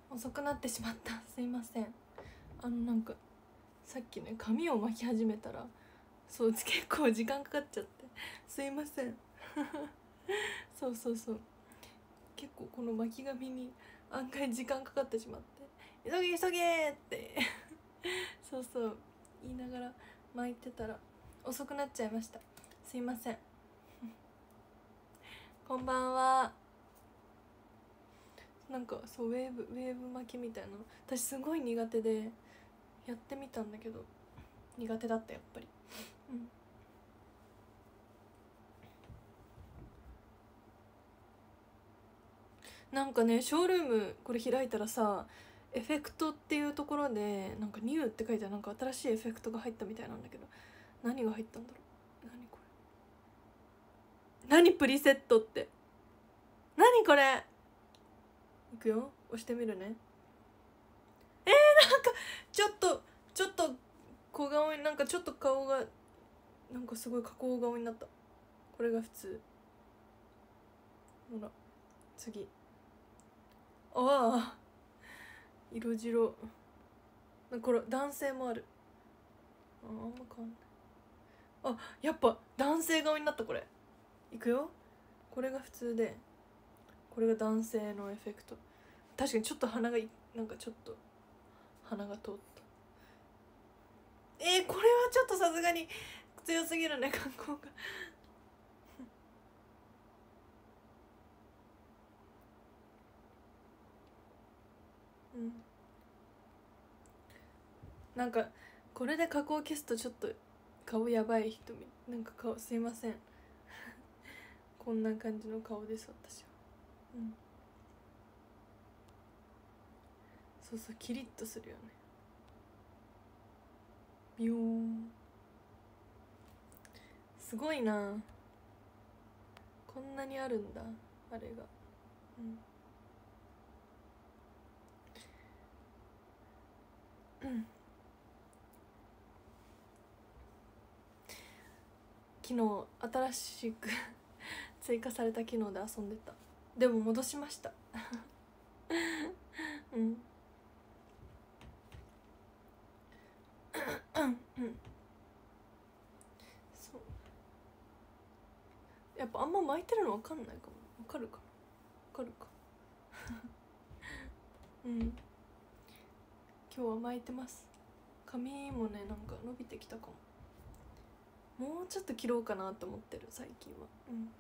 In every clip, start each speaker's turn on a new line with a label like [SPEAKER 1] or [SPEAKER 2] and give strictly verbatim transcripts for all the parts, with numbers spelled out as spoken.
[SPEAKER 1] 遅くなってしまった、すいません。あのなんかさっきね髪を巻き始めたらそう結構時間かかっちゃってすいませんそうそうそう、結構この巻き髪に案外時間かかってしまって急げ急げってそうそう言いながら巻いてたら遅くなっちゃいました、すいませんこんばんは。なんかそうウェーブウェーブ巻きみたいなの私すごい苦手でやってみたんだけど苦手だったやっぱり。うんなんかねショールームこれ開いたらさエフェクトっていうところでなんかニューって書いてある、なんか新しいエフェクトが入ったみたいなんだけど何が入ったんだろう。何これ、何プリセットって何これ。いくよ、押してみるね。えー、なんかちょっとちょっと小顔になんかちょっと顔がなんかすごい加工顔になった。これが普通。ほら次、ああ色白、これ男性もある。ああんま変わんない。あ、やっぱ男性顔になった。これいくよ、これが普通でこれが男性のエフェクト。確かにちょっと鼻がなんかちょっと鼻が通った。えー、これはちょっとさすがに強すぎるね観光がうんなんかこれで加工消すとちょっと顔やばい人みなんか顔すいませんこんな感じの顔です私は。うんそうそう、キリッとするよね。ビヨーン、すごいな、こんなにあるんだあれが。うん、うん、昨日新しく追加された機能で遊んでた。でも戻しましたうんうんそうやっぱあんま巻いてるの分かんないかも。分かるかな、分かるかうん今日は巻いてます。髪もねなんか伸びてきたかも。もうちょっと切ろうかなと思ってる最近は。うん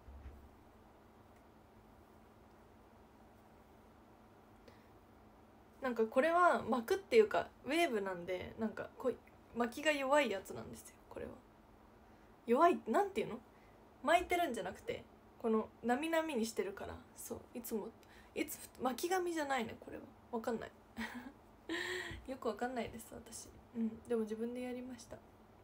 [SPEAKER 1] なんかこれは巻くっていうかウェーブなんでなんかこう巻きが弱いやつなんですよ。これは弱いなんていうの、巻いてるんじゃなくてこのなみなみにしてるから。そういつもいつ巻き髪じゃないねこれは。分かんないよく分かんないです私。うんでも自分でやりました。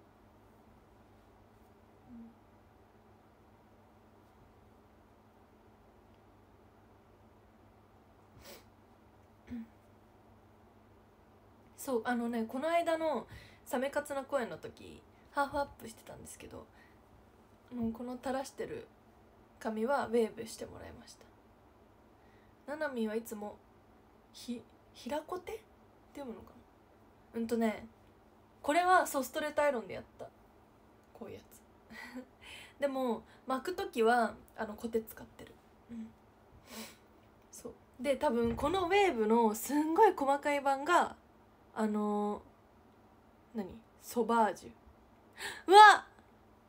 [SPEAKER 1] そうあのねこの間のサメカツの声の時ハーフアップしてたんですけど、もうこの垂らしてる髪はウェーブしてもらいました。ななみんはいつもひ平コテって読むのかな。うんとねこれはそうストレートアイロンでやったこういうやつでも巻く時はあのコテ使ってる。うんそうで多分このウェーブのすんごい細かい版があのー、何ソバージュ、うわっ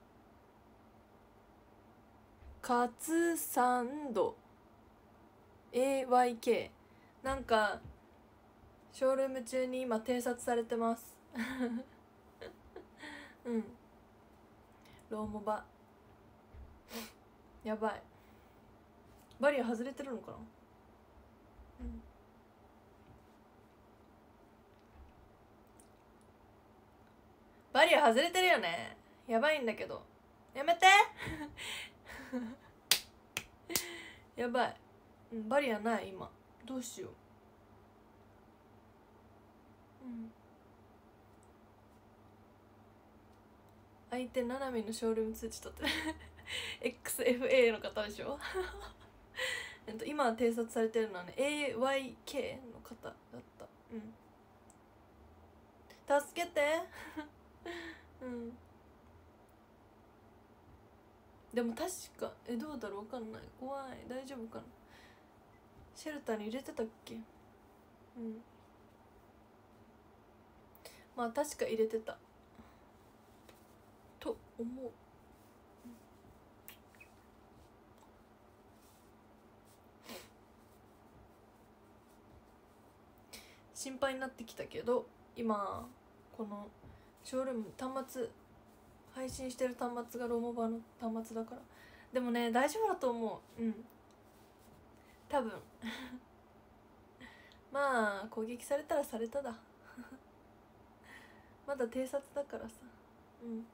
[SPEAKER 1] カツサンド エーワイケー なんかショールーム中に今偵察されてますうんローモバやばい、バリア外れてるのかな。うんバリア外れてるよね、やばいんだけどやめてやばい、うん、バリアない今どうしよう。うん相手ななみのショールーム通知取ってエックスエフエー の方でしょえっと、今偵察されてるのはね エーワイケー の方だった。うん助けてうんでも確かえどうだろうわかんない。怖い。大丈夫かな。シェルターに入れてたっけ。うんまあ確か入れてたと思う。心配になってきたけど今このショールーム端末配信してる端末がロモバの端末だから。でもね大丈夫だと思う。うん多分まあ攻撃されたらされただまだ偵察だからさ。うん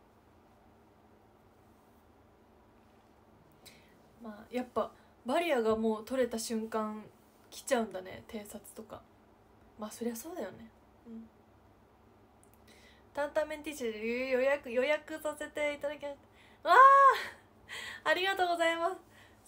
[SPEAKER 1] まあやっぱバリアがもう取れた瞬間来ちゃうんだね偵察とか。まあそりゃそうだよね。うん担々麺 T シャツ予約予約させていただきました。わあありがとうございます。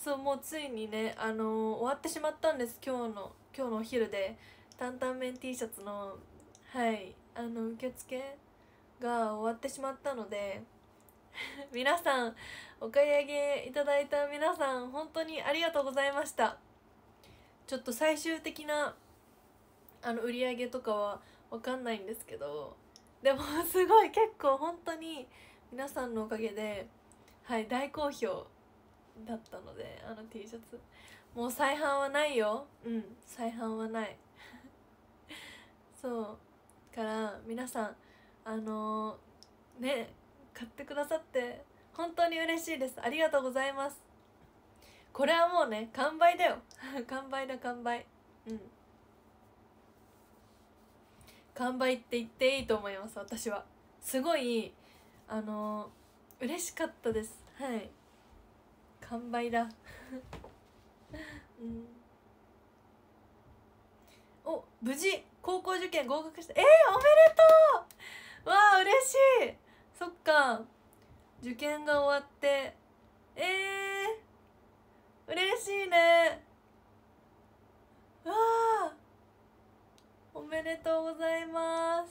[SPEAKER 1] そうもうついにねあのー、終わってしまったんです。今日の今日のお昼で担々麺 T シャツのはいあの受付が終わってしまったので皆さんお買い上げいただいた皆さん本当にありがとうございました。ちょっと最終的なあの売り上げとかは分かんないんですけどでもすごい結構本当に皆さんのおかげではい大好評だったのであの T シャツもう再販はないよ。うん再販はないそうから皆さんあのー、ね買ってくださって本当に嬉しいです。ありがとうございます。これはもうね完売だよ完売だ完売。うん完売って言っていいと思います。私はすごいあのー、嬉しかったです。はい完売だうんお無事高校受験合格した。えー、おめでとう。わあ嬉しい。そっか受験が終わってえー、嬉しいね。わあおめでとうございます。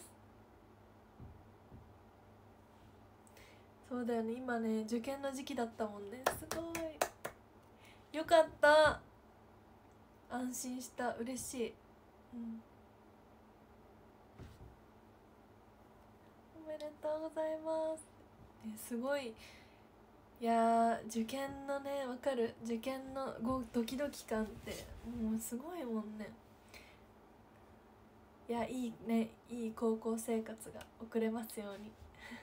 [SPEAKER 1] そうだよね今ね受験の時期だったもんね。すごいよかった。安心した嬉しい。うんおめでとうございます、ね、すごい。いや受験のねわかる受験のごドキドキ感ってもうすごいもんね。いやいいねいい高校生活が送れますように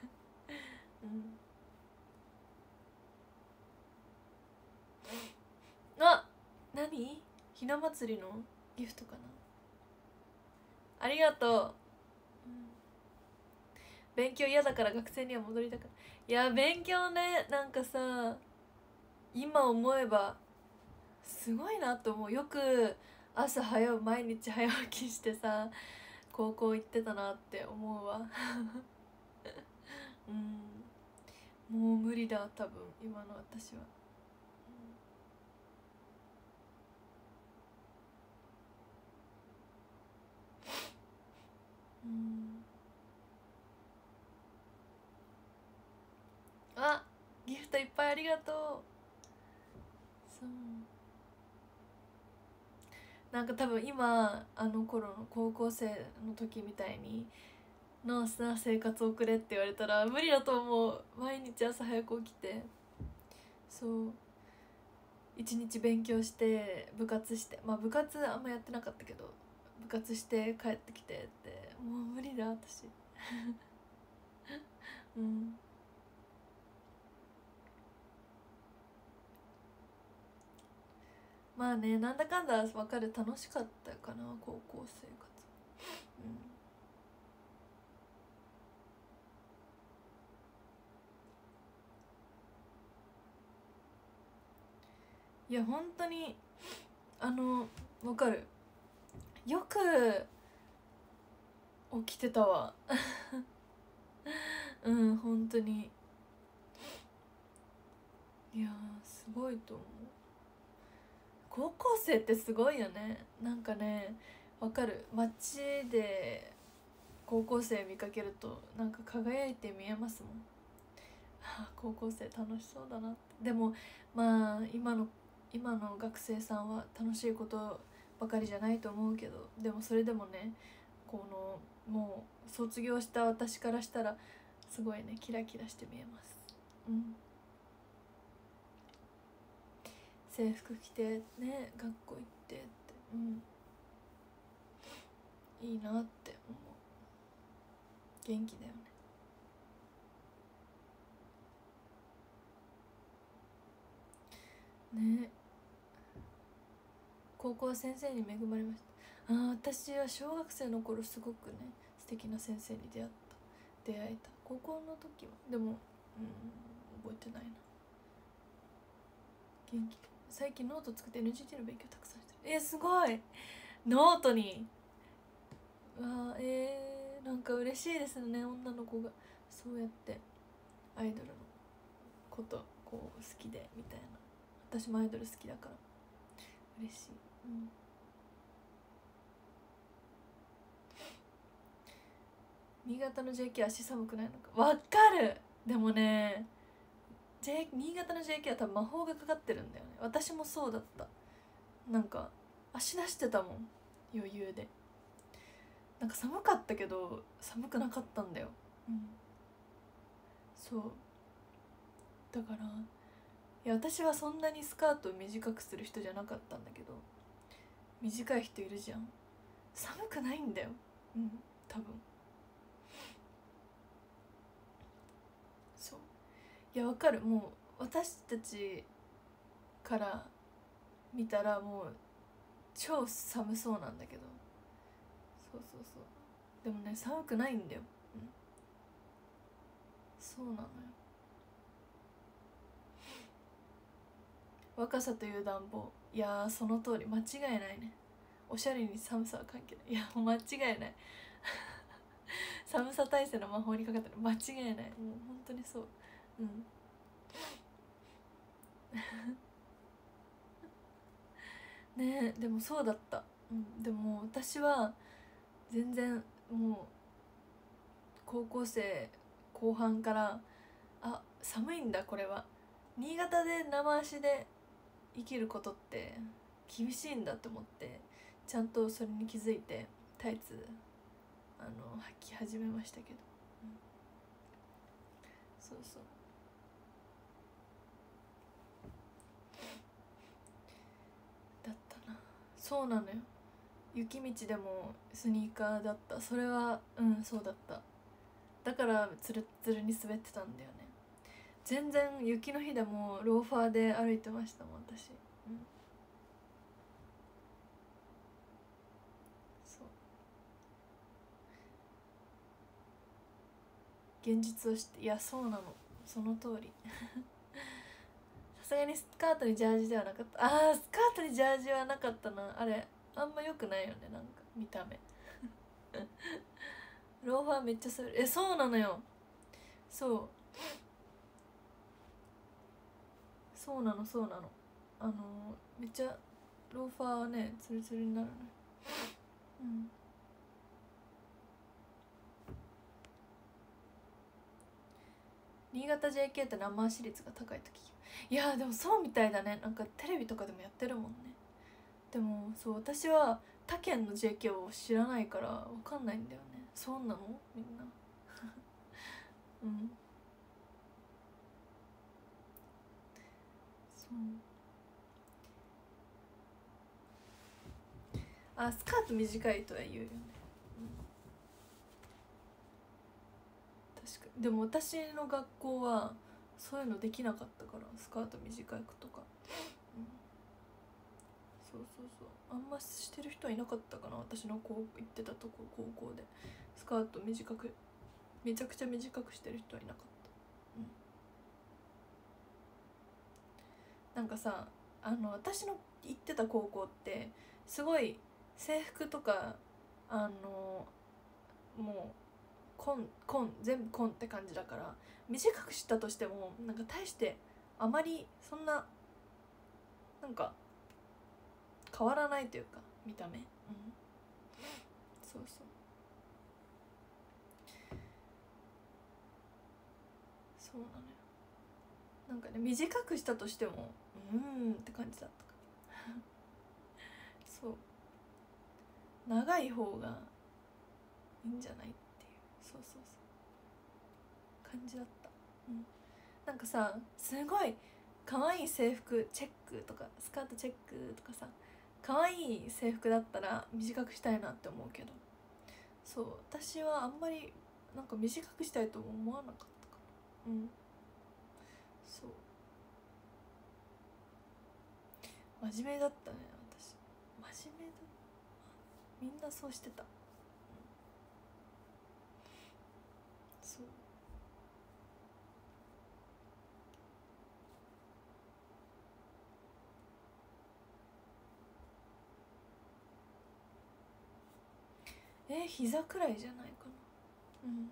[SPEAKER 1] うんあ何ひな祭りのギフトかな。ありがとう、うん、勉強嫌だから学生には戻りたくない。いや勉強ねなんかさ今思えばすごいなと思う。よく朝早う毎日早起きしてさ高校行ってたなって思うわうんもう無理だ多分今の私は。うんあギフトいっぱいありがとう。そうなんか多分今あの頃の高校生の時みたいにのな生活を送れって言われたら無理だと思う。毎日朝早く起きてそう一日勉強して部活してまあ部活あんまやってなかったけど部活して帰ってきてってもう無理だ私うんまあねなんだかんだ分かる楽しかったかな高校生活。うんいや本当にあの分かるよく起きてたわうん本当にいやすごいと思う。 高校生ってすごいよね。なんかね、わかる。街で高校生見かけるとなんか輝いて見えますもん。はあ、高校生楽しそうだなって。でもまあ今の今の学生さんは楽しいことばかりじゃないと思うけど、でもそれでもね、このもう卒業した私からしたらすごいね、キラキラして見えます。うん、制服着てね、学校行ってって、うん、いいなって思う。元気だよね。ね、高校は先生に恵まれました。ああ、私は小学生の頃すごくね、素敵な先生に出会った出会えた。高校の時はでも、うん、覚えてないな。元気。最近ノート作って エヌジーティー の勉強たくさんしてる。えー、すごい。ノートに、わあ、えー、なんか嬉しいですね、女の子がそうやってアイドルのことこう好きでみたいな。私もアイドル好きだから嬉しい。うん、新潟の ジェーケー 足寒くないのかわかる。でもね、J、新潟の ジェーケー は多分魔法がかかってるんだよね。私もそうだった。なんか足出してたもん、余裕で。なんか寒かったけど寒くなかったんだよ。うん、そうだから、いや私はそんなにスカートを短くする人じゃなかったんだけど、短い人いるじゃん。寒くないんだよ。うん、多分。そう、いやわかる。もう私たちから見たらもう超寒そうなんだけど、そうそうそう、でもね寒くないんだよ。うん、そうなのよ。若さという暖房、いやーその通り、間違いないね。おしゃれに寒さは関係ない。いやもう間違いない寒さ耐性の魔法にかかってる、間違いない。もう本当にそう。うんねえ、でもそうだった。うん、でも私は全然もう高校生後半から、あ、寒いんだこれは、新潟で生足で生きることって厳しいんだと思って、ちゃんとそれに気づいてタイツあの履き始めましたけど、うん、そうそうだったな。そうなのよ。雪道でもスニーカーだった。それはうんそうだった。だからつるつるに滑ってたんだよね。全然雪の日でもローファーで歩いてましたもん私。うん、そう、現実を知って、いやそうなの、その通りさすがにスカートにジャージではなかった。あー、スカートにジャージはなかったな。あれあんま良くないよね、なんか見た目ローファーめっちゃする。え、そうなのよ。そうそうなのそうなの。あのー、めっちゃローファーはねツルツルになるのよ。うん、新潟 ジェーケー って生足率が高いと聞き、いやでもそうみたいだね。なんかテレビとかでもやってるもんね。でもそう、私は他県の ジェーケー を知らないから分かんないんだよね。そうなのみんなうん、そう。あ、スカート短いとは言うよね。うん、確かに。でも私の学校はそういうのできなかったから、スカート短い子とか、うん、そうそうそう、あんましてる人はいなかったかな、私の高行ってたとこ高校でスカート短く、めちゃくちゃ短くしてる人はいなかった。うん、なんかさ、あの私の行ってた高校ってすごい制服とか、あのもう紺紺全部紺って感じだから、短くしたとしてもなんか大してあまりそんな、なんか変わらないというか見た目、うん、そうそうそうなのよ。なんかね短くしたとしてもうーんって感じだったからそう長い方がいいんじゃないっていうそうそうそう感じだった、うん、なんかさすごい可愛い制服チェックとかスカートチェックとかさ可愛い制服だったら短くしたいなって思うけどそう私はあんまりなんか短くしたいとも思わなかったからうんそう真面目だったね私真面目だみんなそうしてた、うん、そうえー、膝くらいじゃないかなうん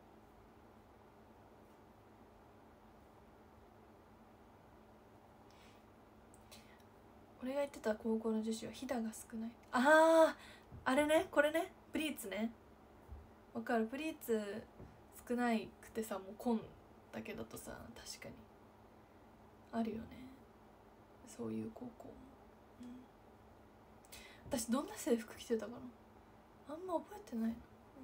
[SPEAKER 1] 俺が言ってた高校の女子はひだが少ないあああれねこれねプリーツねわかるプリーツ少ないくてさもう紺だけだとさ確かにあるよねそういう高校も、うん、私どんな制服着てたかなあんま覚えてないな、うん、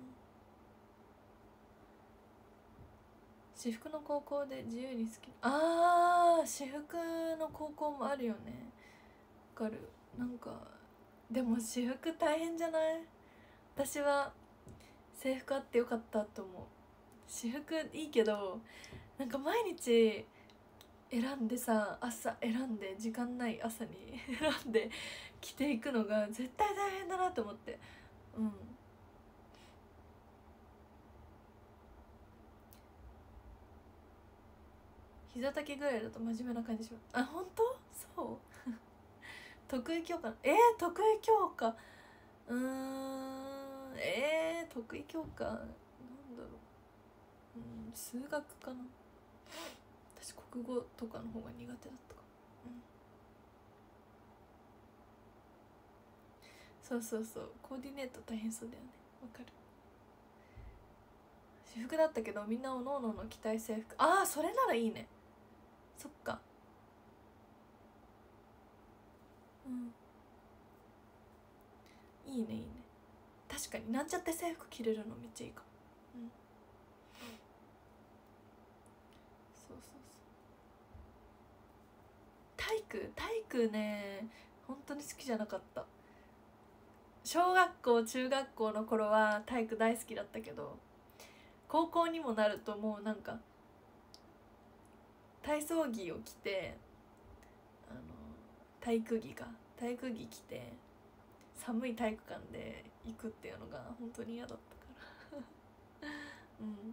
[SPEAKER 1] 私服の高校で自由に好きあー私服の高校もあるよねわかるなんかでも私服大変じゃない私は制服あってよかったと思う私服いいけどなんか毎日選んでさ朝選んで時間ない朝に選んで着ていくのが絶対大変だなと思ってうん膝丈ぐらいだと真面目な感じしますあ本当そう得意教科えー、得意教科うーんえー、得意教科なんだろううん数学かな私国語とかの方が苦手だったかうんそうそうそうコーディネート大変そうだよねわかる私服だったけどみんなおのおのの着たい制服ああそれならいいねそっかうんいいねいいね確かになんちゃって制服着れるのめっちゃいいかもうんそうそうそう体育体育ね本当に好きじゃなかった小学校中学校の頃は体育大好きだったけど高校にもなるともうなんか体操着を着てあの体育着が体育着着て寒い体育館で行くっていうのが本当に嫌だったからうん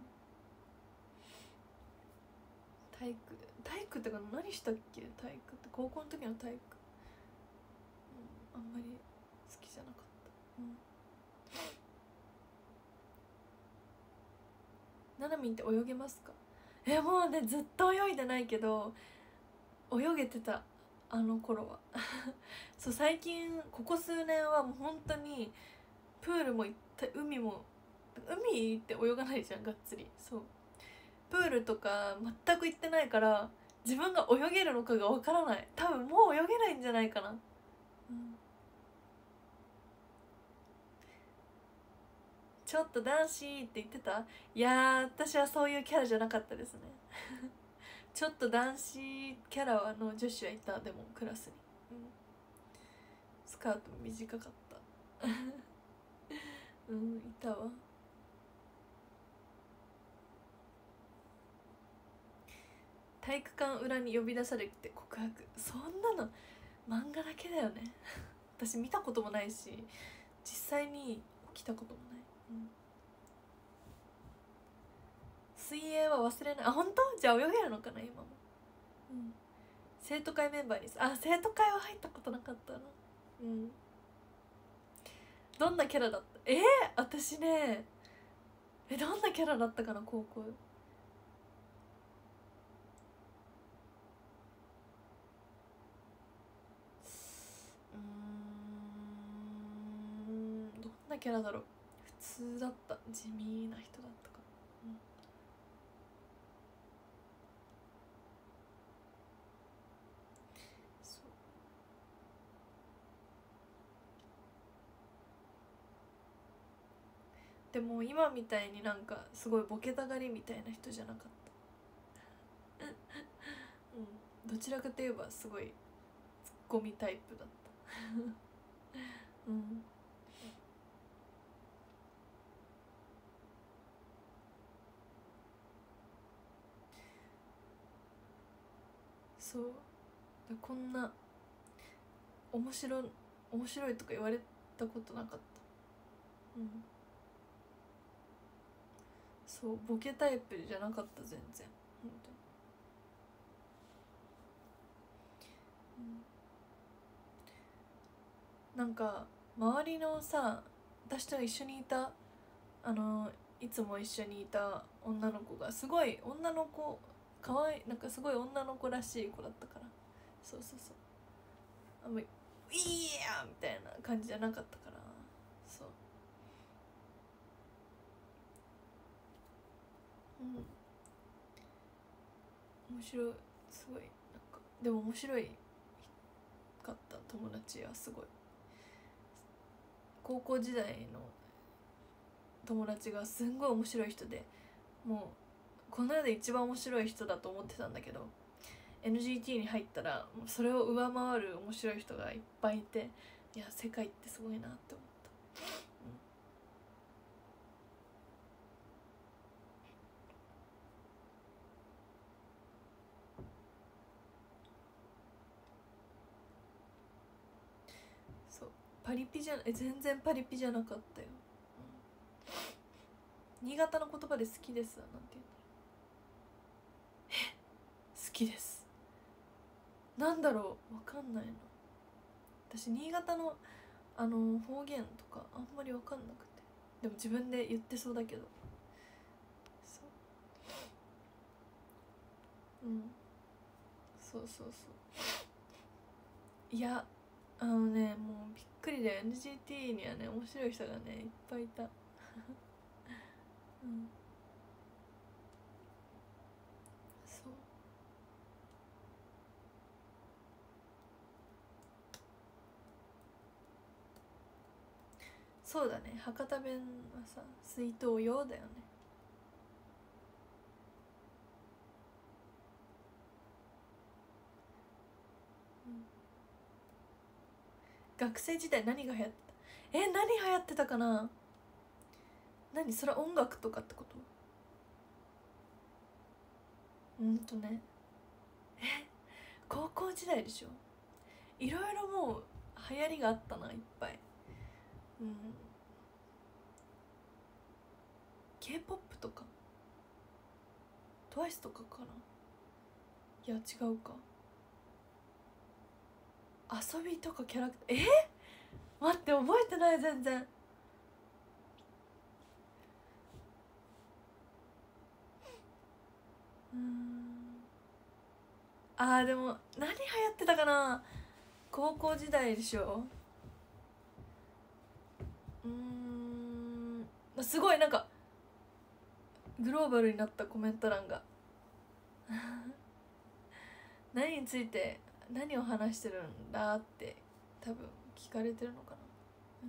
[SPEAKER 1] 体育体育ってか何したっけ体育って高校の時の体育、うん、あんまり好きじゃなかった、うん、ななみんって泳げますかえもうねずっと泳いでないけど泳げてたあの頃はそう最近ここ数年はもう本当にプールも行った海も海行って泳がないじゃんがっつりそうプールとか全く行ってないから自分が泳げるのかがわからない多分もう泳げないんじゃないかな、うん、ちょっと男子って言ってたいやー私はそういうキャラじゃなかったですねちょっと男子キャラの女子はいたでもクラスに、うん、スカートも短かったうんいたわ体育館裏に呼び出されて告白そんなの漫画だけだよね私見たこともないし実際に起きたこともない、うん、水泳は忘れないあ本当じゃあ泳げるのかな今も、うん、生徒会メンバーにあ生徒会は入ったことなかったなうんどんなキャラだったえー、私ねえどんなキャラだったかな高校うーんなキャラだろう、普通だった、地味な人だったかな、うん、そうでも今みたいになんかすごいボケたがりみたいな人じゃなかった、うん、どちらかといえばすごいツッコミタイプだったうんそうだ、こんな面白面白いとか言われたことなかった、うん、そうボケタイプじゃなかった全然本当に、うん、なんか周りのさ、私と一緒にいたあのいつも一緒にいた女の子がすごい女の子かわいい、なんかすごい女の子らしい子だったから、そうそうそう、あんまり「いいや!」みたいな感じじゃなかったから、そう、うん、面白い、すごいなんかでも面白いかった友達はすごい、高校時代の友達がすんごい面白い人で、もうこの世で一番面白い人だと思ってたんだけど、 エヌジーティー に入ったらもうそれを上回る面白い人がいっぱいいて、いや世界ってすごいなって思った、うん、そうパリピじゃえ全然パリピじゃなかったよ、うん、新潟の言葉で好きですなんて言うんだろう、え好きですなんだろう、わかんないな、私新潟のあの方言とかあんまりわかんなくて、でも自分で言ってそうだけど、そう、うん、そうそうそう、いやあのねもうびっくりで エヌジーティー にはね面白い人がねいっぱいいたうん、そうそうだね、博多弁はさ水筒用だよね、うん、学生時代何が流行ってた、え何流行ってたかな、何それ音楽とかってこと、うんとねえ高校時代でしょ、いろいろもう流行りがあったないっぱい、うん、 K-ポップ とか トゥワイス とかかな、いや違うか、遊びとかキャラクター、え待って覚えてない全然、うーんあーでも何流行ってたかな、高校時代でしょ、うーんすごいなんかグローバルになったコメント欄が何について何を話してるんだって多分聞かれてるのかな、うん、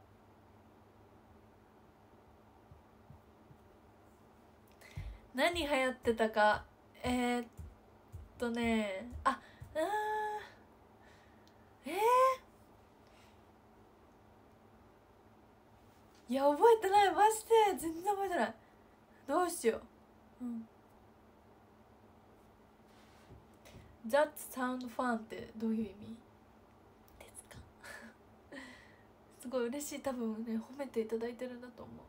[SPEAKER 1] 何流行ってたか、えー、っとねあうーんえー、いや覚えてないマジで全然覚えてない、どうしよう、うん、That sound fun ってどういう意味ですかすごい嬉しい、多分ね褒めていただいてるんだと思う、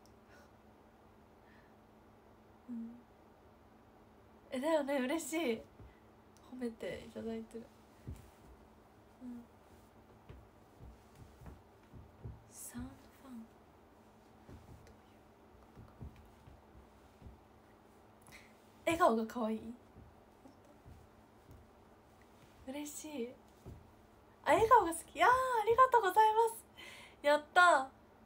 [SPEAKER 1] うん、えだよね嬉しい、褒めていただいてる、うん、サウンドファン笑顔が可愛い、嬉しい、あ笑顔が好き、あーありがとうございます、やった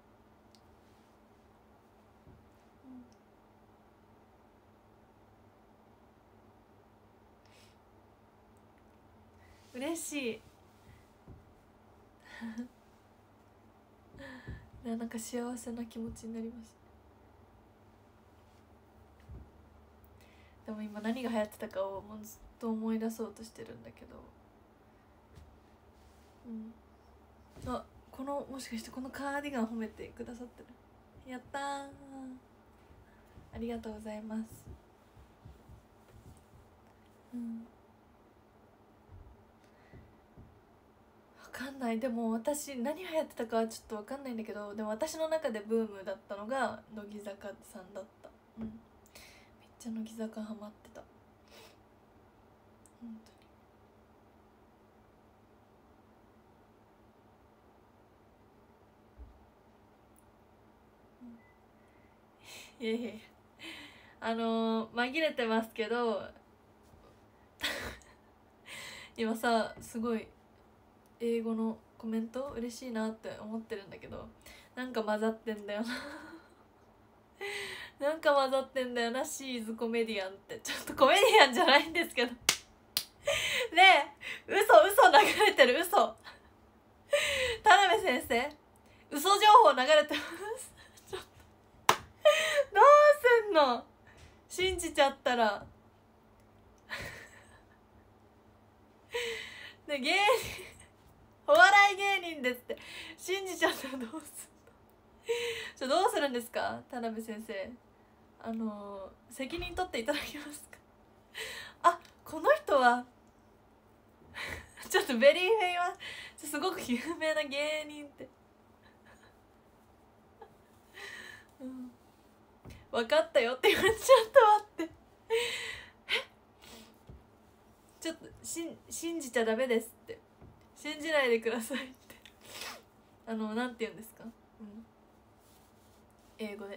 [SPEAKER 1] 嬉しいなんか幸せな気持ちになりました。でも今何が流行ってたかをもうずっと思い出そうとしてるんだけど、うん、あ、このもしかしてこのカーディガン褒めてくださってる、やったー、ありがとうございます。うん、分かんない。でも私何流行ってたかはちょっと分かんないんだけど、でも私の中でブームだったのが乃木坂さんだった。うん、めっちゃ乃木坂ハマってた、本当に。いやいやいや、あのー、紛れてますけど今さすごい英語のコメント嬉しいなって思ってるんだけど、なんか混ざってんだよななんか混ざってんだよな、シーズコメディアンって。ちょっとコメディアンじゃないんですけどねえ、嘘嘘流れてる、嘘田辺先生、嘘情報流れてますちょっとどうすんの、信じちゃったらで芸人お笑い芸人ですって信じちゃったらどうすんのちょどうするんですか田辺先生、あのー、責任取っていただけますかあ、この人はちょっとベリーフェイはすごく有名な芸人ってうん、分かったよって言われちゃったわってちょっとしん信じちゃダメですって、信じないでくださいってあのなんて言うんですか、うん、英語で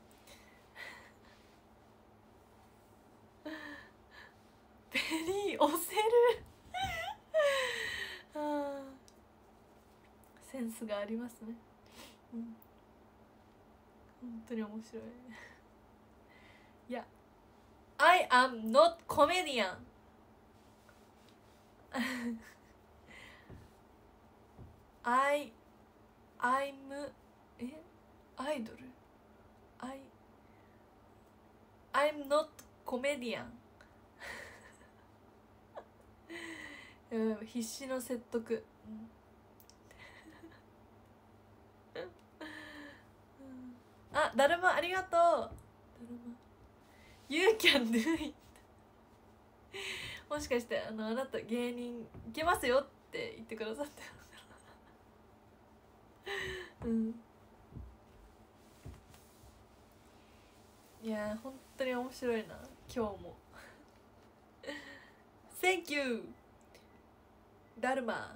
[SPEAKER 1] ベリー押せるあセンスがありますね、うん、本当に面白いいや I am not comedian I I'm えアイドル I I'm not comedian 必死の説得、うん、あ、だるまありがとう、だるま You can do it もしかしてあのあなた芸人いけますよって言ってくださってうん、いや本当に面白いな今日もThank you ダルマ、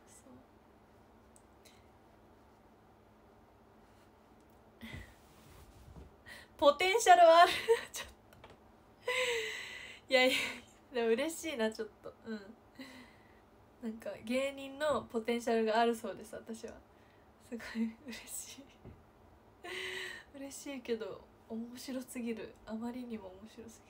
[SPEAKER 1] ポテンシャルはあるちょっといやいやでも嬉しいなちょっと、うん、なんか芸人のポテンシャルがあるそうです。私はすごい嬉しい嬉しいけど面白すぎる、あまりにも面白す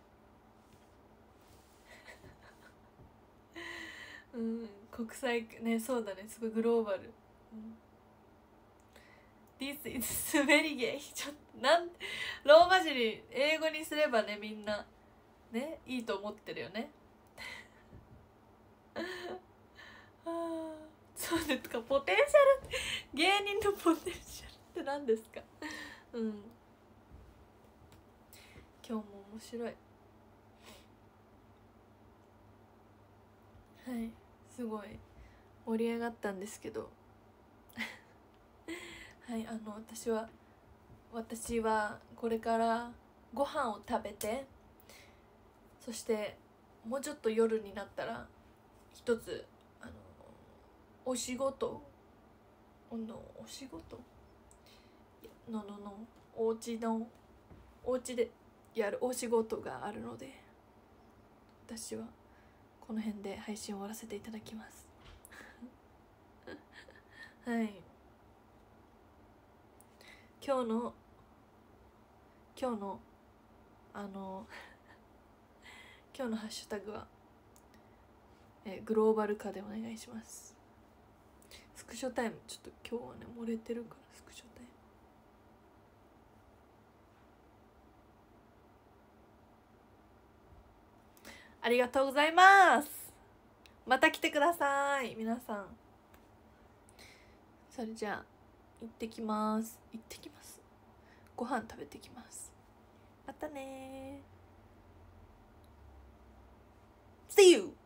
[SPEAKER 1] ぎるうん、国際ね、そうだね、すごいグローバル、うん、This is very gay ちょっとなんローマ字に英語にすればねみんなねいいと思ってるよねあそうですか、ポテンシャル芸人のポテンシャルって何ですかうん、今日も面白い、はい、すごい盛り上がったんですけどはい、あの私は私はこれからご飯を食べて、そしてもうちょっと夜になったら一つあのお仕事のお仕事のののお家のお家でやるお仕事があるので、私はこの辺で配信を終わらせていただきますはい、今日の今日のあの今日のハッシュタグはえーグローバル化でお願いします。スクショタイムちょっと今日はね漏れてるからスクショタイムありがとうございます。また来てください皆さん。それじゃあ行ってきます。行ってきます。ご飯食べてきます。またねー。See you!